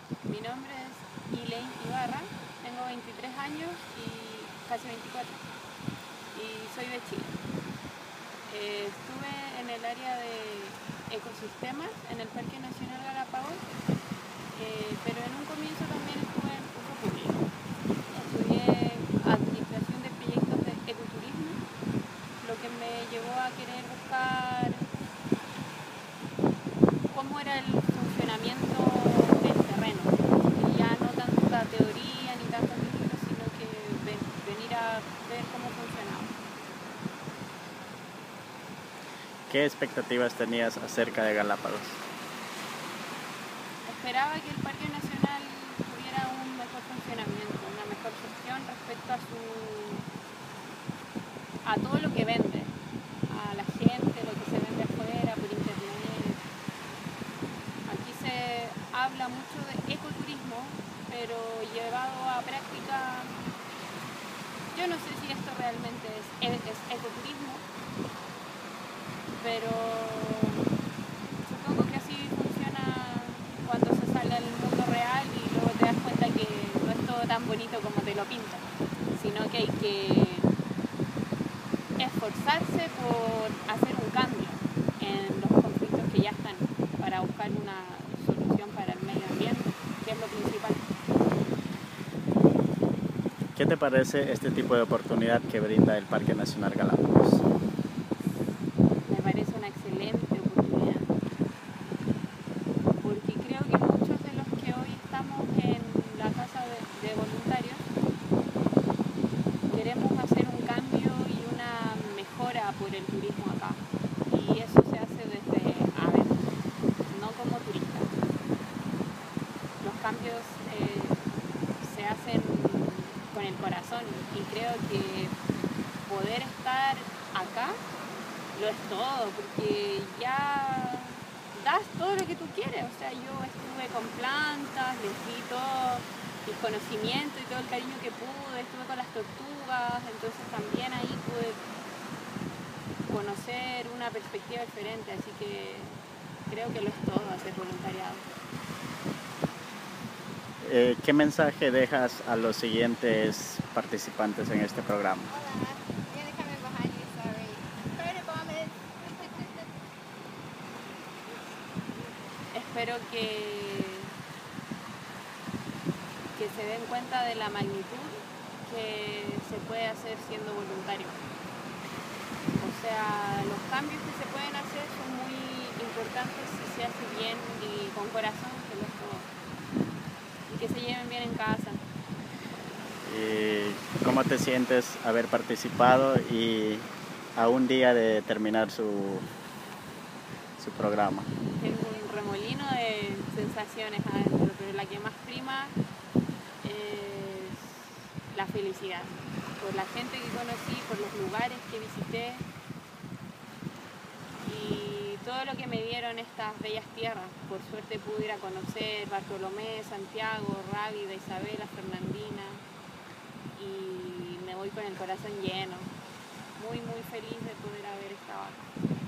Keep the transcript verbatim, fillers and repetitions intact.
Mi nombre es Elaine Ibarra, tengo veintitrés años y casi veinticuatro y soy de Chile. Eh, estuve en el área de ecosistemas en el Parque Nacional Galápagos, eh, pero en un comienzo también estuve en uso público. Estudié administración de proyectos de ecoturismo, lo que me llevó a querer buscar cómo era el funcionamiento del terreno, y ya no tanta teoría ni tantos libros, sino que ven, venir a ver cómo funcionaba. ¿Qué expectativas tenías acerca de Galápagos? Esperaba que el Parque Nacional tuviera un mejor funcionamiento, una mejor gestión respecto a su a todo lo que vende, a la gente, lo que se vende afuera, por internet. Aquí se habla mucho de ecoturismo, pero llevado a práctica, yo no sé si esto realmente es, es ecoturismo, pero supongo que así funciona cuando se sale al mundo real y luego te das cuenta que no es todo tan bonito como te lo pintan, sino que hay que esforzarse por hacer un cambio en los conflictos que ya están para buscar una solución para el medio ambiente, que es lo principal. ¿Qué te parece este tipo de oportunidad que brinda el Parque Nacional Galápagos? Me parece una excelente oportunidad, porque creo que muchos de los que hoy estamos en la casa de, de voluntarios queremos hacer un cambio y una mejora por el turismo acá, y eso se hace desde adentro, no como turistas. Los cambios eh, se hacen con el corazón, y creo que poder estar acá lo es todo, porque ya das todo lo que tú quieres. O sea, yo estuve con plantas, les di todo el conocimiento y todo el cariño que pude, estuve con las tortugas, entonces también ahí pude conocer una perspectiva diferente, así que creo que lo es todo hacer voluntariado. Eh, ¿Qué mensaje dejas a los siguientes participantes en este programa? Hola, viene coming behind you, sorry. Sorry to vomit. Espero que, que se den cuenta de la magnitud que se puede hacer siendo voluntario. O sea, los cambios que se pueden hacer son muy importantes si se hace bien y con corazón, que lo es todo. Y que se lleven bien en casa. ¿Y cómo te sientes haber participado y a un día de terminar su, su programa? Tengo un remolino de sensaciones adentro, pero la que más prima es la felicidad. Por la gente que conocí, por los lugares que visité y todo lo que me dieron estas bellas tierras. Por suerte pude ir a conocer Bartolomé, Santiago, Rábida, Isabela, Fernandina, y me voy con el corazón lleno, muy muy feliz de poder haber estado acá.